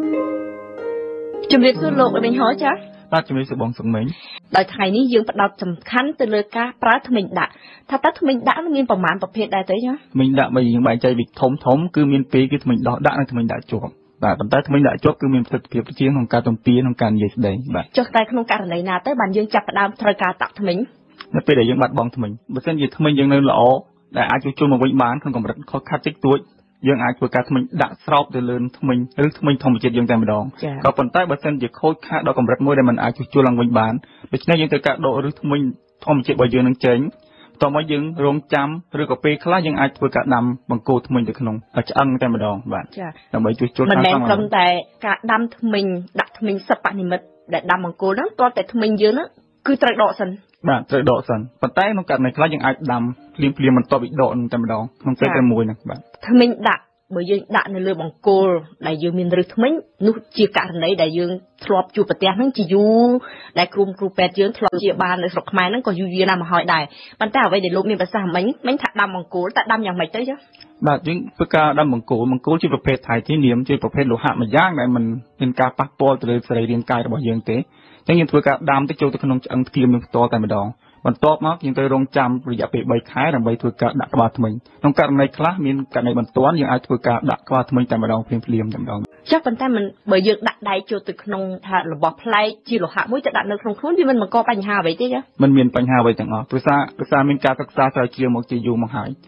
ជំរាបសួរលោកវិញហោចាបាទជំរាបសួរបងសុកមិញដោយថ្ងៃនេះយើងផ្ដោតសំខាន់ទៅលើការប្រើថ្មិញដាក់ថាតើថ្មិញដាក់មានប្រមាណប្រភេទដែរទេចាថ្មិញដាក់បើយើងបែងចែកពីធំគឺមានពីរគឺថ្មិញដោះដាក់និងថ្មិញដាក់ជាប់បាទប៉ុន្តែថ្មិញដាក់ជាប់គឺមានប្រសិទ្ធភាពជាងក្នុងការទំពាក្នុងការនិយាយស្ដីបាទចុះតែក្នុងករណីណាទៅបានយើងចាប់ផ្ដើមត្រូវការដាក់ថ្មិញនៅពេលដែលយើងបាត់បង់ថ្មិញបើសិនជាថ្មិញយើងនៅល្អដែលអាចជួសជុលមកវិញបានក្នុងកម្រិតខុសខាត់តិចតួចយើងអាចធ្វើការថ្មិញដាក់ស្រោបទៅលើថ្មិញឬថ្មិញធម្មជាតិយើងតែម្ដងក៏ប៉ុន្តែបើសិនជាខូចខាតដល់កម្រិតមួយដែលมันអាចជួសជុលឡើងវិញបានដូច្នេះយើងត្រូវការដកឬថ្មិញធម្មជាតិរបស់យើងនឹងចេញតោះមកយើងរងចាំឬក៏ពេលខ្លះយើងអាចធ្វើការដាំបង្គោលថ្មិញទៅក្នុងឆ្អឹងតែម្ដងបាទដើម្បីជួសជុលមិនមែនត្រឹមតែការដាំថ្មិញដាក់ថ្មិញសិប្បនិមិត្តដែលដាំបង្គោលហ្នឹងតើតែថ្មិញយើងហ្នឹងគឺត្រូវដកសិនបាទត្រូវដកសិនប៉ុន្តែក្នុងករណីខ្លះយើងអាចដាំភ្លាមបន្ទាប់ពីដកតែម្ដងក្នុងពេលតែមួយហ្នឹងបាទថ្មិញដាក់បើយើងដាក់នៅលើបង្គោលដែលយើងមានឫសថ្មិញនោះជាករណីដែលយើងធ្លាប់ជួបប្រទះហ្នឹងជាយូរដែលគ្រូពេទ្យយើងធ្លាប់ជាបាននៅស្រុកខ្មែរហ្នឹងក៏យូរណាស់មកហើយដែរប៉ុន្តែអ្វីដែលលោកមានប្រសាសន៍មិញថាដាំបង្គោលតែដាំយ៉ាងម៉េចទៅចាបាទយើងធ្វើការដាំបង្គោលជាប្រភេទថៃធីនាមជាប្រភេទលោហៈមួយយ៉ាងដែលมันមានការប៉ះពាល់ទៅលើសរីរាង្គកាយរបស់យើងទេអញ្ចឹងយើងធ្វើការដាំទៅចូលទៅក្នុងឆ្អឹងថ្គាមនឹងផ្ទាល់តែម្ដងបន្ទាប់មកយើងត្រូវរងចាំរយៈពេល3ខែដើម្បីធ្វើការដាក់ក្បាលថ្មិញក្នុងករណីខ្លះមានករណីបន្ទាន់យើងអាចធ្វើការដាក់ក្បាលថ្មិញតែម្ដងភ្លាមតែម្ដងចាប៉ុន្តែមិនបើយើងដាក់ដៃចូលទៅក្នុងថារបស់ផ្លែកជាលោហៈមួយទៅដាក់នៅក្នុងខ្លួនវាមិនបង្កបញ្ហាអ្វីទេចាមិនមានបញ្ហាអ្វីទាំងអស់ព្រោះសារមានការសិក្សាស្រាវជ្រាវមកជាយូរមកហើយ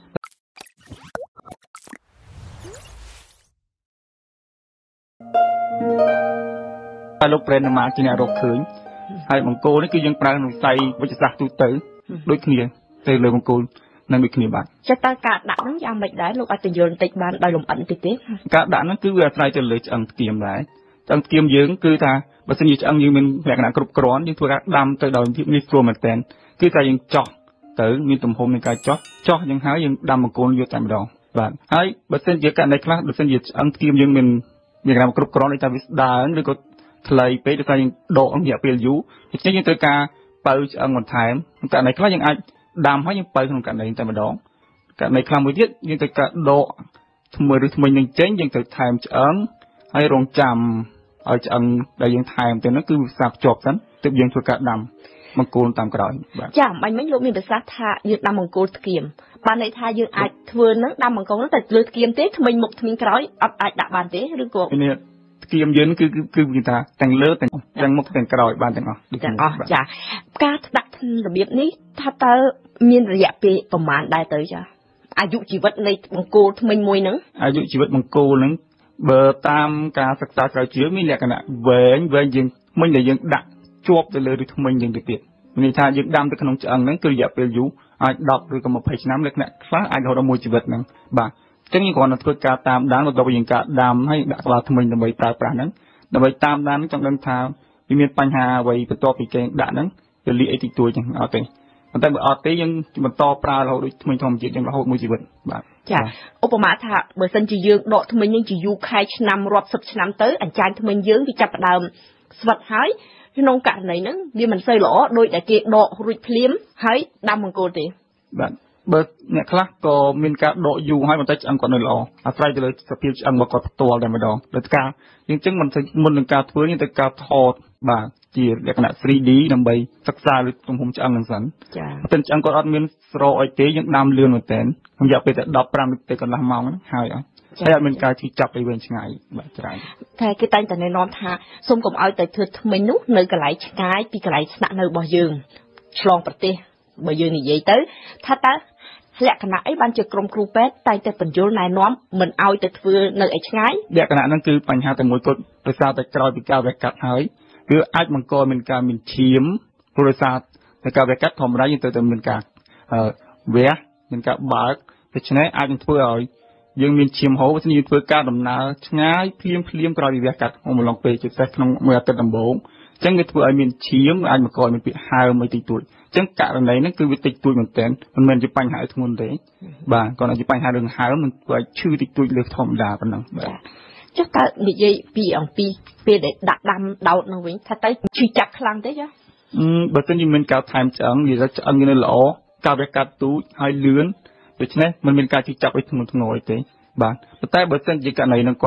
តែលោកប្រេនណាជាអ្នករកឃើញហើយបង្គោលនេះគឺយើងប្រើក្នុងខ្សែវិទ្យាសាស្ត្រទូទៅដូចគ្នាទៅលើបង្គោលនឹងដូចគ្នាបាទចេះតើការដាក់ហ្នឹងយ៉ាងម៉េចដែរលោកអាចទៅយល់បន្តិចបានដោយលម្អិតបន្តិចទេការដាក់ហ្នឹងគឺវាអាស្រ័យទៅលើឆ្អឹងថ្គាមដែរឆ្អឹងថ្គាមយើងគឺថាបើសិនជាឆ្អឹងយើងមានលក្ខណៈគ្រប់គ្រាន់យើងធ្វើការដាំទៅដោយភាពងាយស្រួលមែនទែនគឺថាយើងចោះទៅមានទំហំនៃការចោះយ៉ាងហើយយើងដាំបង្គោលយកតែម្ដងបាទហើយបើសិនជាករណីខ្លះបើសិនជាឆ្អឹងថ្គាមយើងមានលក្ខណៈគ្រប់គ្រាន់ដូចថាវាស្ដើងឬក៏ខ្លីពេកដោយសារយើងដករយៈពេលយូរដូច្នេះយើងត្រូវការបើឆ្អឹងបន្ថែមក្នុងករណីខ្លះយើងអាចដាំហើយយើងបើក្នុងករណីតែម្ដងករណីខ្លះមួយទៀតយើងត្រូវការដកថ្មិញនឹងចេញយើងត្រូវថែមឆ្អឹងហើយរងចាំឲ្យឆ្អឹងដែលយើងថែមទៅនោះគឺវាសាភ្ជាប់សិនទើបយើងធ្វើការដាំបង្គោលតាមក្រោយបាទចាមិញលោកមានប្រសាសន៍ថាយើងដាំបង្គោលថ្គាមបានន័យថាយើងអាចធ្វើនឹងដាំបង្គោលនឹងតែលើថ្គាមទេថ្មិញមុខថ្មិញក្រោយអត់អាចដាក់បានទេឬក៏ថ្គាមយើងគឺគេថាទាំងលើទាំងមុខទាំងក្រោយបានទាំងអស់ទាំងអស់ចាការដាក់របៀបនេះថាតើមានរយៈពេលប្រមាណដែរទៅចាអាយុជីវិតនៃបង្គោលថ្មិញមួយហ្នឹងអាយុជីវិតបង្គោលហ្នឹងបើតាមការសិក្សាស្រាវជ្រាវមានលក្ខណៈវែងយើងថ្មិញដែលយើងដាក់ជាប់ទៅលើឬថ្មិញយើងទៅទៀតមានន័យថាយើងដាំទៅក្នុងឆ្អឹងហ្នឹងគឺរយៈពេលយូរអាច10ឬក៏20ឆ្នាំលក្ខណៈខ្លះអាចរហូតដល់មួយជីវិតហ្នឹងបាទអញ្ចឹងយើងគ្រាន់តែធ្វើការតាមដានបន្ទាប់ពីយើងការដាំហើយដាក់ក្បាលថ្មិញដើម្បីប្រើប្រាស់ហ្នឹងដើម្បីតាមដានចង់ដឹងថាវាមានបញ្ហាអ្វីបន្ទាប់ពីគេដាក់ហ្នឹងវាលីអីតិចតួចចឹងអត់ទេប៉ុន្តែបើអត់ទេយើងបន្តប្រើរហូតដូចថ្មិញធម្មជាតិចឹងរហូតមួយជីវិតបាទចាឧបមាថាបើសិនជាយើងដកថ្មិញនេះជាយូរខែឆ្នាំរាប់សិបឆ្នាំទៅអញ្ចាញថ្មិញយើងវាចាប់ផ្ដើមស្វិតហើយក្នុងករណីហ្នឹងវាមិនសូវល្អដោយតែគេដករួចភ្លាមហើយដាំបង្គោលទេបាទបើអ្នកខ្លះក៏មានការដកយូរហើយបន្តិចឆ្អឹងគាត់នៅល្អអាស្រ័យទៅលើសភាពឆ្អឹងរបស់គាត់ផ្ទាល់តែម្ដងដោយការយើងចឹងមុននឹងការធ្វើយើងត្រូវការថតបាទជាលក្ខណៈ 3D ដើម្បីសិក្សាលើទំហំឆ្អឹងហ្នឹងសិនចា៎បើមិនឆ្អឹងគាត់អត់មានស្រកអីទេយើងដាំលឿនមែនតើក្នុងរយៈពេលតែ15នាទីកន្លះម៉ោងហ្នឹងហើយអត់មានការឈឺចាប់អីវែងឆ្ងាយបាទច្រើនតែគេតែងតែណែនាំថាសូមកុំឲ្យទៅធ្វើថ្មិញនោះនៅកន្លែងឆ្ងាយពីកន្លែងស្នាក់នៅរបស់យើងឆ្លងប្រទេសបើយើងនិយាយទៅថាតើលក្ខណៈអីបានជាក្រុមគ្រូពេទ្យតែងតែបញ្យល់ណែនាំមិនឲ្យទៅធ្វើនៅឯឆ្ងាយលក្ខណៈហ្នឹងគឺបញ្ហាតែមួយគត់ដោយសារតែក្រោយពីការវះកាត់ហើយគឺអាចបង្កមានការមានឈាមព្រោះដោយសារតែការវះកាត់ធម្មតាយើងត្រូវតែមានការវះមានការបើកដូច្នេះអាចនឹងធ្វើឲ្យយើងមានឈាមហូរបើយើងធ្វើការដំណើរឆ្ងាយភ្លាមក្រោយពីវះកាត់អំឡុងពេលជាពិសេសក្នុងមួយអាទិត្យដំបូងអញ្ចឹងវាធ្វើឲ្យមានឈាមអាចបង្កមានពាក្យហើមអីតិចតួចអញ្ចឹងករណីហ្នឹងគឺវាតិចតួចមែនទែនមិនមែនជាបញ្ហាធ្ងន់ទេបាទគ្រាន់តែជាបញ្ហារឿងហើមនឹងធ្វើឲ្យឈឺតិចតួចលើសធម្មតាប៉ុណ្ណឹងបាទចុះតើនិយាយពីអំពីពេលដែលដាក់ដាំដោតនោះវិញថាតើឈឺចាប់ខ្លាំងទេចាបើសិនជាមានការថែមឆ្អឹងនិយាយថាឆ្អឹងវានៅល្អការវះកាត់ទូចហើយលឿនដូច្នេះมันមានការឈឺចាប់អីធ្ងន់ធ្ងរអីទេបាទប៉ុន្តែបើសិនជាករណីនឹងគាត់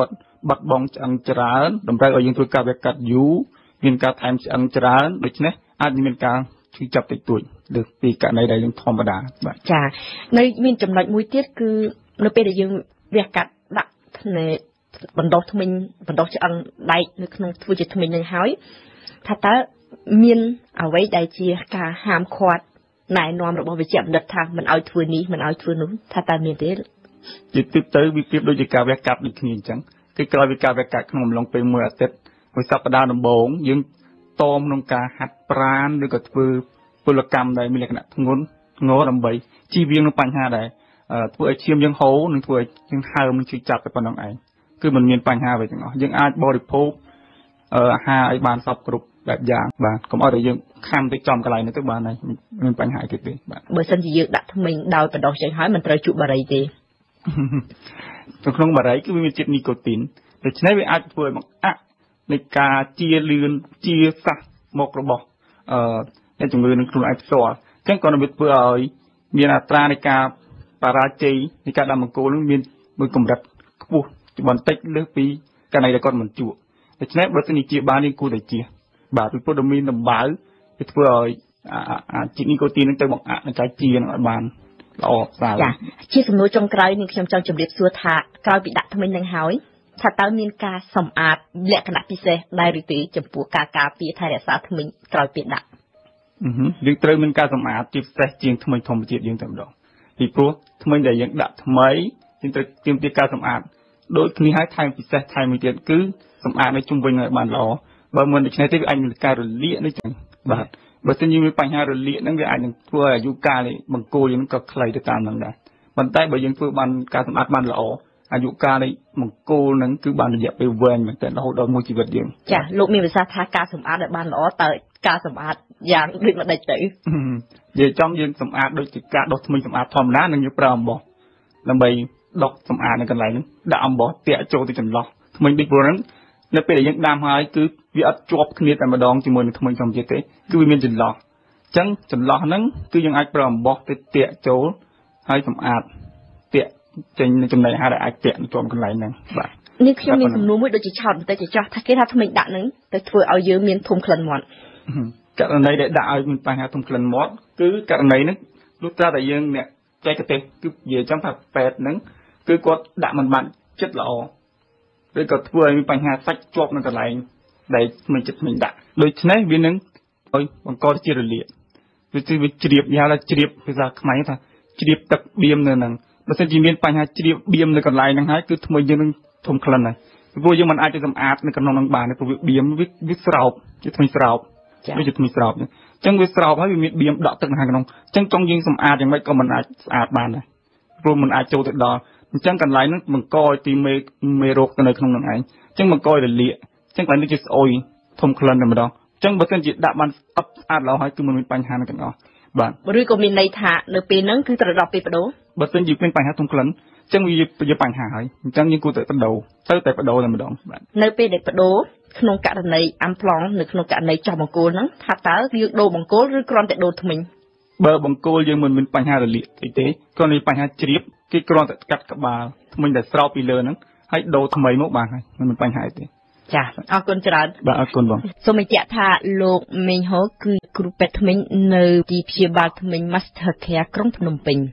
បាត់បង់ឆ្អឹងច្រើនតម្រូវឲ្យយើងធ្វើការវះកាត់យូរមានការថែមឆ្អឹងច្រើនដូច្នេះអាចមានការឈឺចាប់តិចតួចលើពីករណីដែលយើងធម្មតាបាទចានៅមានចំណុចមួយទៀតគឺនៅពេលដែលយើងវះកាត់ដាក់បណ្ដោះធ្មេញបណ្ដោះឆ្អឹងដែកនៅក្នុងធ្វើជាធ្មេញនឹងហើយថាតើមានអ្វីដែលជាការហាមឃាត់ណែនាំរបស់វិជ្ជបណ្ឌិតថាមិនឲ្យធ្វើនេះមិនឲ្យធ្វើនោះថាតើមានទេជាទូទៅវាប្រៀបដូចជាការវះកាត់ដូចគ្នាអញ្ចឹងគឺក្រោយពីការវះកាត់ក្នុងអំឡុងពេលមួយអាទិត្យមួយសប្តាហ៍ដំបូងយើងតមក្នុងការហាត់ប្រាណឬក៏ធ្វើពលកម្មដែលមានលក្ខណៈធ្ងន់ធ្ងរដើម្បីជៀសវាងនឹងបញ្ហាដែលធ្វើឲ្យឈាមយើងហូរនិងធ្វើឲ្យយើងហើមនឹងឈឺចាប់តែប៉ុណ្្នឹងឯងគឺมันមានបញ្ហាអ្វីទាំងអស់យើងអាចបរិភោគអាហារឲ្យបានសពគ្រប់បែបយ៉ាងបាទកុំឲ្យតែយើងខំទៅចំកន្លែងនោះទៅបានហើយមានបញ្ហាទៀតទេបាទបើសិនជាយើងដាក់ធ្មេញដោយបណ្ដោះចឹងហើយមិនត្រូវជក់បារីទេនៅក្នុងបារីគឺវាមានជាតិនីកូទីនដូច្នេះវាអាចធ្វើឲ្យបង្អាក់នៃការជាលឿនជាសះមករបស់អ្នកជំងឺនឹងខ្លួនឯងផ្ទាល់អញ្ចឹងក៏វាធ្វើឲ្យមានអត្រានៃការបរាជ័យនៃការដាក់បង្គោលនឹងមានមួយកម្រិតខ្ពស់បន្តិចលើសពីករណីដែលគាត់មិនជក់ដូច្នេះបើសិនជាបានយើងគួរតែជៀសបាទពីព្រោះតែមានដំបៅវាធ្វើឲ្យជាតិនីកូទីននឹងទៅបង្អាក់នៃការជានឹងឲ្យបានល្អស្អាតចាជាសំណួរចុងក្រោយនេះខ្ញុំចង់ជម្រាបសួរថាក្រោយពីដាក់ធ្មេញនឹងហើយថាតើមានការសម្អាតលក្ខណៈពិសេសដែរឬទេចំពោះការការពារថែរក្សាធ្មេញក្រោយពីដាក់យើងត្រូវមានការសម្អាតជាពិសេសជាងធ្មេញធម្មជាតិយើងតែម្ដងពីព្រោះធ្មេញដែលយើងដាក់ថ្មីយើងត្រូវទាមទារការសម្អាតដូចគ្នាហើយថែមពិសេសថែមមួយទៀតគឺសម្អាតនៅជុំវិញឲ្យបានល្អបើមិនដូច្នេះទេវាអាចមានការរលាកនេះចឹងបាទបើសិនជាមានបញ្ហារលាកហ្នឹងវាអាចនឹងធ្វើឲ្យអាយុកាលនៃបង្គោលយើងក៏ខ្លីទៅតាមហ្នឹងដែរប៉ុន្តែបើយើងធ្វើបានការសម្អាតបានល្អអាយុកាលនៃបង្គោលហ្នឹងគឺបានរយៈពេលវែងមែនទែនរហូតដល់មួយជីវិតយើងចាលោកមានប្រសាសន៍ថាការសម្អាតឲ្យបានល្អតើការសម្អាតយ៉ាងដូចម្ដេចទៅនិយាយចំយើងសម្អាតដូចជាការដុសធ្មេញសម្អាតធម្មតានឹងយើងប្រើអំបោះដើម្បីដុសសម្អាតនៅកន្លែងហ្នឹងដាក់អំបោះទាក់ចូលទៅចន្លោះធ្មេញដូចព្រោះហ្នឹងនៅពេលដែលយើងដាំហើយគឺវាអត់ជាប់គ្នាតែម្ដងជាមួយនឹងធ្មេញធម្មជាតិទេគឺវាមានចន្លោះអញ្ចឹងចន្លោះហ្នឹងគឺយើងអាចប្រើអំបោះទៅទាក់ចូលហើយសម្អាតទាក់ចេញនៅចំណីអាហារដែលអាចទាក់នៅជាប់កន្លែងហ្នឹងបាទនេះខ្ញុំមានសំណួរមួយដូចជាឆោតបន្តិចចោះថាគេថាធ្មេញដាក់ហ្នឹងទៅធ្វើឲ្យយើងមានធុំក្លិនមាត់ករណីដែលដាក់ឲ្យមានបញ្ហាធុំក្លិនមាត់គឺករណីហ្នឹងលុះត្រាតែយើងអ្នកចែកទេសគឺនិយាយចំថាពេទ្យហ្នឹងគឺគាត់ដាក់មិនបានចិត្តល្អឬក៏ធ្វើឲ្យមានបញ្ហាសាច់ជាប់នៅកន្លែងដែលមិនចិត្តមិនដាក់ដូច្នេះវានឹងឲ្យបង្កជារលាកវាជ្រាបយ៉ាងថាជ្រាបភាសាខ្មែរថាជ្រាបទឹកបៀមនៅហ្នឹងបើមិនជាមានបញ្ហាជ្រាបបៀមនៅកន្លែងហ្នឹងហើយគឺថ្មីយើងនឹងធំក្លិនហើយព្រោះយើងមិនអាចទៅសម្អាតនៅក្នុងហ្នឹងបានទេព្រោះវាបៀមវាស្រោបជាថ្មីស្រោបវាជាថ្មីស្រោបអញ្ចឹងវាស្រោបហើយវាមានបៀមដក់ទឹកនៅខាងក្នុងអញ្ចឹងចង់យើងសម្អាតយ៉ាងម៉េចក៏មិនអាចស្អាតបានដែរព្រោះមិនអាចចូលទៅដល់អញ្ចឹងកន្លែងហ្នឹងបង្កឲ្យទីមេរោគទៅនៅក្នុងហ្នឹងឯងអញ្ចឹងបង្កឲ្យរលាកអញ្ចឹងកន្លែងនេះជាស្អុយធំក្លិនតែម្ដងអញ្ចឹងបើសិនជាដាក់បានស្អាតល្អហើយគឺមិនមានបញ្ហាទាំងអស់បាទឬក៏មានន័យថានៅពេលហ្នឹងគឺត្រូវដល់ពេលបដូរបើសិនជាមានបញ្ហាធំក្លិនអញ្ចឹងវាជាបញ្ហាហើយអញ្ចឹងយើងគួរតែបដូរទៅតែបដូរតែម្ដងបាទនៅពេលដែលបដូរក្នុងករណីអាំប្លង់នៅក្នុងករណីចោះបង្គោលហ្នឹងថាតើយើងដូរបង្គោលឬគ្រាន់តែដូរធ្មេញបើបង្គោលយើងមិនមានបញ្ហារលាកអីទេគ្រាន់តែបញ្ហាជ្រាបគេគ្រាន់តែកាត់ក្បាលធ្មេញតែស្រោបពីលើហ្នឹងហើយដូរថ្មីមកបានហើយមិនមានបញ្ហាអីទេចាអរគុណច្រើនបាទអរគុណបងសូមបញ្ជាក់ថាលោកមេងហូគឺគ្រូពេទ្យធ្មេញនៅទីព្យាបាលធ្មេញ Master Care ក្រុងភ្នំពេញ